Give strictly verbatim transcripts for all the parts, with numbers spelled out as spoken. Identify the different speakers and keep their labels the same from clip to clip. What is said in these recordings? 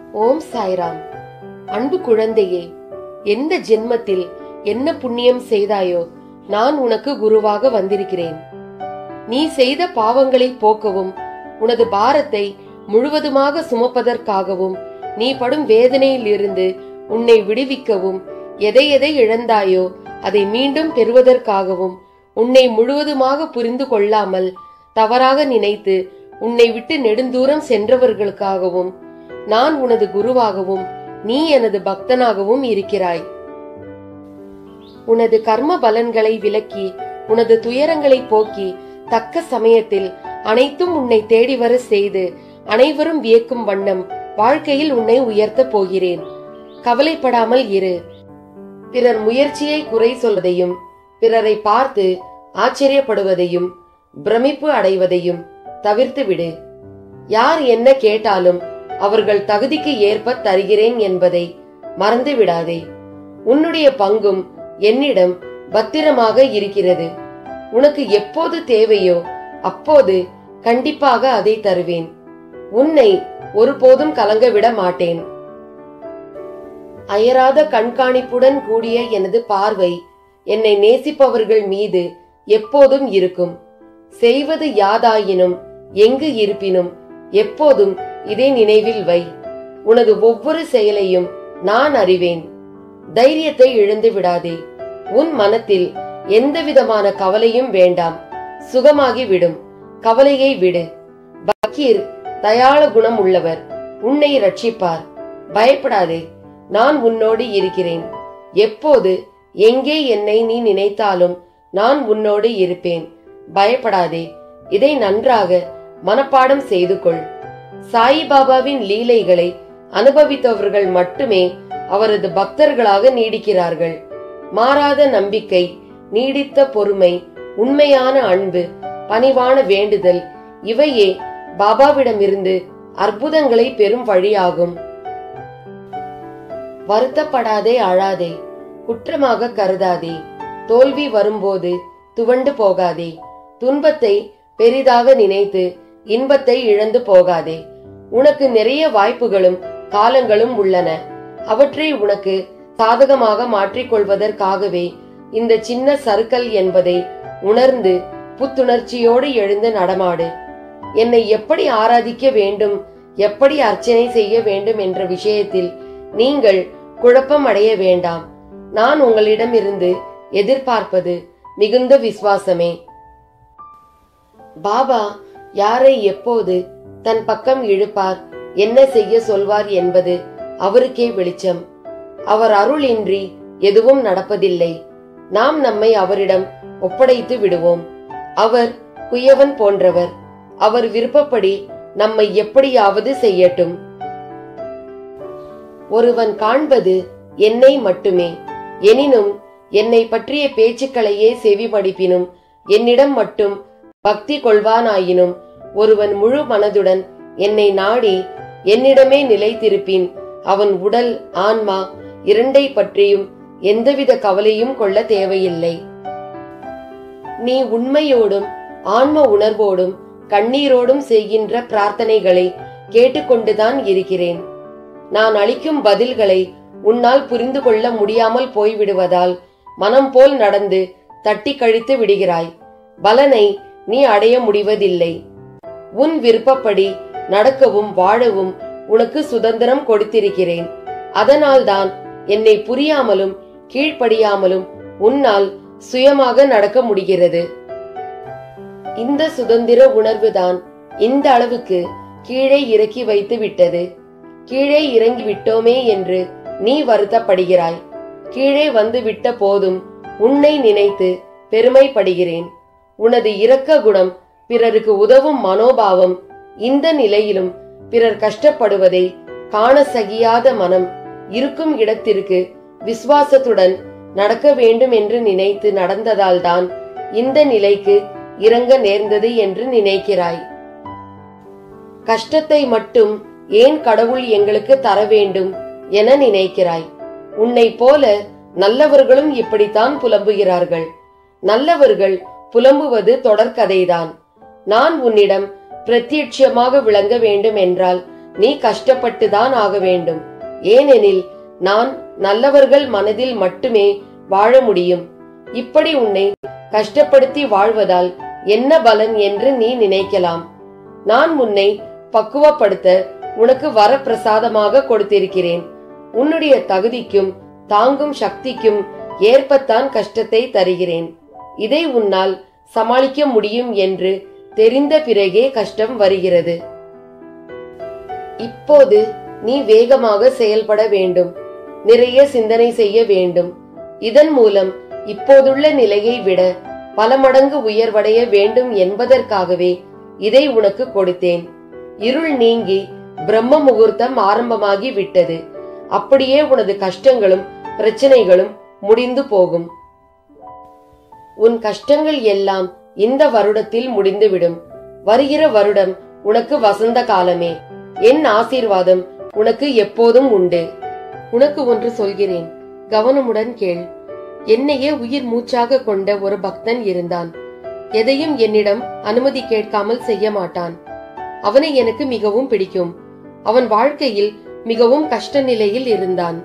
Speaker 1: ஓம் சாய்ராம். அன்பு குழந்தையே, எந்த ஜென்மத்தில் என்ன புண்ணியம் செய்தாயோ நான் உனக்கு குருவாக வந்திருக்கிறேன். நீ செய்த பாவங்களை போக்கவும், உனது பாரத்தை முழுவதுமாக சுமப்பதற்காகவும், நீ படும் வேதனையில் இருந்து உன்னை விடுவிக்கவும், எதை எதை இழந்தாயோ அதை மீண்டும் பெறுவதற்காகவும், உன்னை முழுவதுமாக புரிந்து கொள்ளாமல் தவறாக நினைத்து உன்னை விட்டு நெடுந்தூரம் சென்றவர்களுக்காகவும் நான் உனது குருவாகவும் நீ எனது பக்தனாகவும் இருக்கிறாய். உனது கர்ம பலன்களை விலக்கி, உனது துயரங்களை போக்கி, தக்க சமயத்தில் அனைத்தும் உன்னை தேடி வர செய்து, அனைவரும் வியக்கும் வண்ணம் வாழ்க்கையில் உன்னை உயர்த்த போகிறேன். கவலைப்படாமல் இரு. பிறர் முயற்சியை குறை சொல்வதையும், பிறரை பார்த்து ஆச்சரியப்படுவதையும், பிரமிப்பு அடைவதையும் தவிர்த்து விடு. யார் என்ன கேட்டாலும் அவர்கள் தகுதிக்கு ஏற்ப தருகிறேன் என்பதை மறந்து விடாதே. உன்னுடைய பங்கும் என்னிடம் பத்திரமாக இருக்கிறது. உனக்கு எப்போது தேவையோ அப்போது கண்டிப்பாக அதை தருவேன். உன்னை ஒருபோதும் கலங்க விட மாட்டேன். அயராத கண்காணிப்புடன் கூடிய எனது பார்வை என்னை நேசிப்பவர்கள் மீது எப்போதும் இருக்கும். செய்வது யாதாயினும் எங்கு இருப்பினும் எப்போதும் இதை நினைவில் வை. உனது ஒவ்வொரு செயலையும் நான் அறிவேன். தைரியத்தை இழந்து விடாதே. உன் மனத்தில் எந்த விதமான கவலையும் வேண்டாம். சுகமாகி விடும். கவலையை விடு. பக்கீர் தயாள குணம் உள்ளவர். உன்னை ரட்சிப்பார். பயப்படாதே. நான் உன்னோடு இருக்கிறேன். எப்போது எங்கே என்னை நீ நினைத்தாலும் நான் உன்னோடு இருப்பேன். பயப்படாதே. இதை நன்றாக மனப்பாடம் செய்து கொள். சாயிபாபாவின் லீலைகளை அனுபவித்தவர்கள் மட்டுமே அவரது பக்தர்களாக நீடிக்கிறார்கள். மாறாத நம்பிக்கை, நீடித்த பொறுமை, உண்மையான அன்பு, பணிவான வேண்டுதல் இவையே பாபாவிடமிருந்து அற்புதங்களை பெறும் வழியாகும். வருத்தப்படாதே, அழாதே, குற்றமாக கருதாதே. தோல்வி வரும்போது துவண்டு போகாதே. துன்பத்தை பெரிதாக நினைத்து இன்பத்தை இழந்து போகாதே. உனக்கு நிறைய வாய்ப்புகளும் காலங்களும் உள்ளன. அவற்றை உனக்கு சாதகமாக மாற்றிக்கொள்வதற்காகவே இந்த சின்ன சர்க்கல் என்பதை உணர்ந்து புத்துணர்ச்சியோடு எழுந்து நடமாடு. என்னை எப்படி ஆராதிக்க வேண்டும், எப்படி அர்ச்சனை செய்ய வேண்டும் என்ற விஷயத்தில் நீங்கள் குழப்பம் அடைய வேண்டாம். நான் உங்களிடம் இருந்து எதிர்பார்ப்பது மிகுந்த விசுவாசமே. பாபா யாரை எப்போது தன் பக்கம் இழுப்பார், என்ன செய்ய சொல்வார் என்பது அவருக்கே வெளிச்சம். அவர் அருளின்றி எதுவும் நடப்பதில்லை. நாம் நம்மை அவரிடம் ஒப்படைத்து விடுவோம். அவர் குயவன் போன்றவர். அவர் விருப்பப்படி நம்மை எப்படியாவது செய்யட்டும். ஒருவன் காண்பது என்னை மட்டுமே. எனினும் என்னை பற்றிய பேச்சுக்களையே செவிமடிப்பினும் என்னிடம் மட்டும் பக்தி கொள்வானாயினும், ஒருவன் முழு மனதுடன் என்னை நாடி என்னிடமே நிலைத்திருப்பின் அவன் உடல் ஆன்மா இரண்டை பற்றியும் எந்தவித கவலையும் கொள்ள தேவையில்லை. நீ உண்மையோடும் ஆன்ம உணர்வோடும் கண்ணீரோடும் செய்கின்ற பிரார்த்தனைகளை கேட்டுக்கொண்டுதான் இருக்கிறேன். நான் அளிக்கும் பதில்களை உன்னால் புரிந்து கொள்ள முடியாமல் போய்விடுவதால் மனம் போல் நடந்து தட்டி கழித்து விடுகிறாய். பலனை நீ அடைய முடிவதில்லை. உன் விருப்பப்படி நடக்கவும் வாழவும் உனக்கு சுதந்திரம் கொடுத்திருக்கிறேன். அதனால்தான் என்னை புரியாமலும் கீழ்ப்படியாமலும் உன்னால் சுயமாக நடக்க முடிகிறது. இந்த சுதந்திர உணர்வுதான் இந்த அளவுக்கு கீழே இறக்கி வைத்து விட்டது. கீழே இறங்கி விட்டோமே என்று நீ வருத்தப்படுகிறாய். கீழே வந்து விட்ட போதும் உன்னை நினைத்து பெருமைப்படுகிறேன். உனது இரக்க குணம், பிறருக்கு உதவும் மனோபாவம், இந்த நிலையிலும் பிறர் கஷ்டப்படுவதை காண சகியாத மனம், இருக்கும் இடத்திற்கு விசுவாசத்துடன் நடக்க வேண்டும் என்று நினைத்து நடந்ததால் தான் இந்த நிலைக்கு இறங்க நேர்ந்தது என்று நினைக்கிறாய். கஷ்டத்தை மட்டும் ஏன் கடவுள் எங்களுக்கு தர வேண்டும் என நினைக்கிறாய். உன்னை போல நல்லவர்களும் இப்படித்தான் புலம்புகிறார்கள். நல்லவர்கள் புலம்புவது தொடர்கதைதான். நான் உன்னிடம் பிரத்யட்சமாக விளங்க வேண்டும் என்றால் நீ கஷ்டப்பட்டுதான் ஆக வேண்டும். ஏனெனில் நான் நல்லவர்கள் மனதில் மட்டுமே வாழ முடியும். இப்படி உன்னை கஷ்டப்படுத்தி வாழ்வதால் என்ன பலன் என்று நீ நினைக்கலாம். நான் உன்னை பக்குவப்படுத்த உனக்கு வரப்பிரசாதமாக கொடுத்திருக்கிறேன். உன்னுடைய தகுதிக்கும் தாங்கும் சக்திக்கும் ஏற்பத்தான் கஷ்டத்தை தருகிறேன். இதை உன்னால் சமாளிக்க முடியும் என்று தெரிந்த பிறகே கஷ்டம் வருகிறது. இப்போது நீ வேகமாக செயல்பட வேண்டும். நிறைய சிந்தனை செய்ய வேண்டும். இதன் மூலம் இப்போதுள்ள நிலையை விட பல மடங்கு உயர்வடைய வேண்டும் என்பதற்காகவே இதை உனக்கு கொடுத்தேன். இருள் நீங்கி பிரம்ம முகூர்த்தம் ஆரம்பமாகி விட்டது. அப்படியே உனது கஷ்டங்களும் பிரச்சனைகளும் முடிந்து போகும். உன் கஷ்டங்கள் எல்லாம் இந்த வருடத்தில் முடிந்துவிடும். வருகிற வருடம் உனக்கு வசந்த காலமே. என் ஆசீர்வாதம் உனக்கு எப்போதும் உண்டு. உனக்கு ஒன்று சொல்கிறேன், கவனமுடன் கேள். என்னையே உயிர் மூச்சாக கொண்ட ஒரு பக்தன் இருந்தான். எதையும் என்னிடம் அனுமதி கேட்காமல் செய்ய மாட்டான். அவனை எனக்கு மிகவும் பிடிக்கும். அவன் வாழ்க்கையில் மிகவும் கஷ்ட நிலையில் இருந்தான்.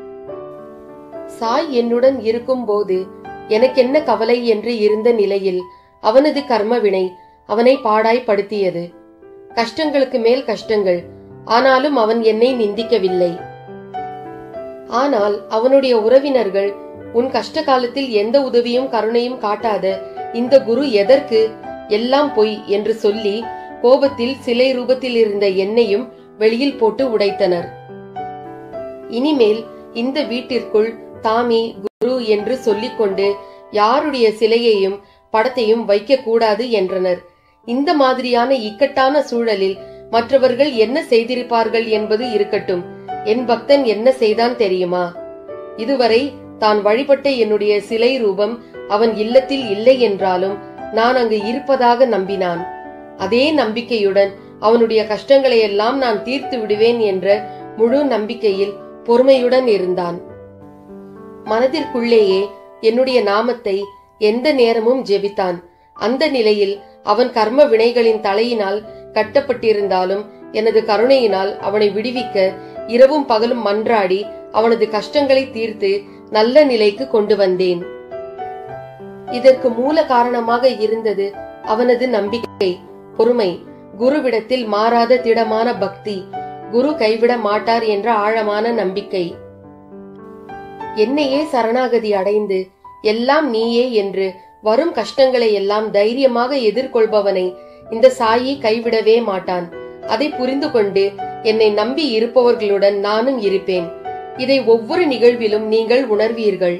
Speaker 1: சாய் என்னுடன் இருக்கும் போது எனக்கென்ன கவலை என்று இருந்த நிலையில் அவனது கர்மவினை அவனை பாடாய்படுத்தியது. கஷ்டங்களுக்கு மேல் கஷ்டங்கள். ஆனாலும் அவன் என்னை நிந்திக்கவில்லை. ஆனால் அவனுடைய உறவினர்கள், உன் கஷ்ட காலத்தில் எந்த உதவியும் கருணையும் காட்டாத இந்த குரு எதற்கு, எல்லாம் பொய் என்று சொல்லி கோபத்தில் சிலை ரூபத்தில் இருந்த என்னையும் வெளியில் போட்டு உடைத்தனர். இனிமேல் இந்த வீட்டிற்குள் தாமி குரு என்று சொல்லிக்கொண்டு யாருடைய சிலையையும் படத்தையும் வைக்க கூடாது என்றனர். இந்த மாதிரியான இக்கட்டான சூழலில் மற்றவர்கள் என்ன செய்திருப்பார்கள் என்பது இருக்கட்டும். என் பக்தன் என்ன செய்தான் தெரியுமா? இதுவரை தான் வழிபட்ட என்னுடைய சிலை ரூபம் அவன் இல்லத்தில் இல்லை என்றாலும் நான் அங்கு இருப்பதாக நம்பினான். அதே நம்பிக்கையுடன் அவனுடைய கஷ்டங்களை எல்லாம் நான் தீர்த்து விடுவேன் என்ற முழு நம்பிக்கையில் பொறுமையுடன் இருந்தான். மனதிற்குள்ளேயே என்னுடைய நாமத்தை எந்த நேரமும் ஜெபித்தான். அந்த நிலையில் அவன் கர்ம வினைகளின் தலையினால் கட்டப்பட்டிருந்தாலும் எனது கருணையினால் அவனை விடுவிக்க இரவும் பகலும் மன்றாடி அவனது கஷ்டங்களை தீர்த்து நல்ல நிலைக்கு கொண்டு வந்தேன். இதற்கு மூல காரணமாக இருந்தது அவனது நம்பிக்கை, பொறுமை, குருவிடத்தில் மாறாத திடமான பக்தி, குரு கைவிட மாட்டார் என்ற ஆழமான நம்பிக்கை. என்னையே சரணாகதி அடைந்து எல்லாம் நீயே என்று வரும் கஷ்டங்களை எல்லாம் தைரியமாக எதிர்கொள்பவனை இந்த சாயி கைவிடவே மாட்டான். அதை புரிந்து கொண்டு என்னை நம்பி இருப்பவர்களுடன் நானும் இருப்பேன். இதை ஒவ்வொரு நிகழ்விலும் நீங்கள் உணர்வீர்கள்.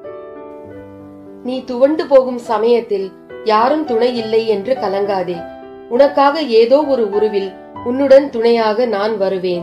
Speaker 1: நீ துவண்டு போகும் சமயத்தில் யாரும் துணை இல்லை என்று கலங்காதே. உனக்காக ஏதோ ஒரு உருவில் உன்னுடன் துணையாக நான் வருவேன்.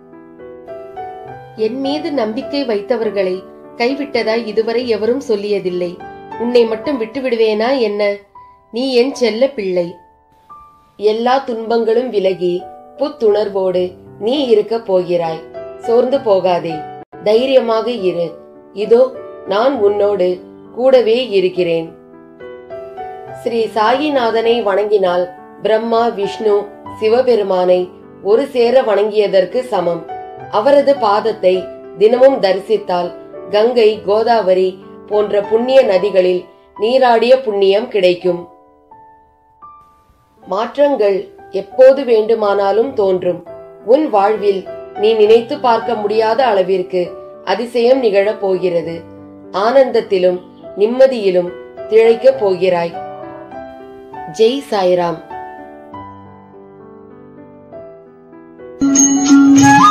Speaker 1: என் மீது நம்பிக்கை வைத்தவர்களை கைவிட்டதாய் இதுவரை எவரும் சொல்லியதில்லை. உன்னை மட்டும் விட்டு விடுவேனா என்ன? நீ என் செல்ல பிள்ளை. எல்லா துன்பங்களும் விலகி புத்துணர்வோடு நீ இருக்க போகிறாய். சோர்ந்து போகாதே, தைரியமாக இரு. இதோ நான் உன்னோடு கூடவே இருக்கிறேன். ஸ்ரீ சாயிநாதனை வணங்கினால் பிரம்மா, விஷ்ணு, சிவபெருமானை ஒரு சேர வணங்கியதற்கு சமம். அவரது பாதத்தை தினமும் தரிசித்தால் கங்கை, கோதாவரி போன்ற புண்ணிய நதிகளில் நீராடிய புண்ணியம் கிடைக்கும். மாற்றங்கள் எப்போது வேண்டுமானாலும் தோன்றும். உன் வாழ்வில் நீ நினைத்து பார்க்க முடியாத அளவிற்கு அதிசயம் நிகழப் போகிறது. ஆனந்தத்திலும் நிம்மதியிலும் திளைக்கப் போகிறாய். ஜெய் சாய்ராம்.